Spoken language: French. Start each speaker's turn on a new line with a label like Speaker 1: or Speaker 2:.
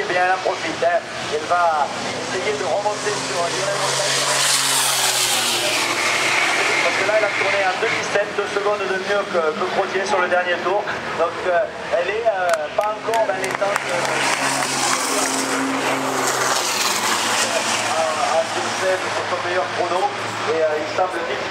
Speaker 1: bien elle en profite. Hein. Elle va essayer de remonter sur Lionel Montagne. Parce que là, elle a tourné en 2,17, 2 secondes de mieux que Crottier sur le dernier tour. Donc, elle est pas encore dans les temps à 2,7 sur son meilleur chrono. Et il semble vite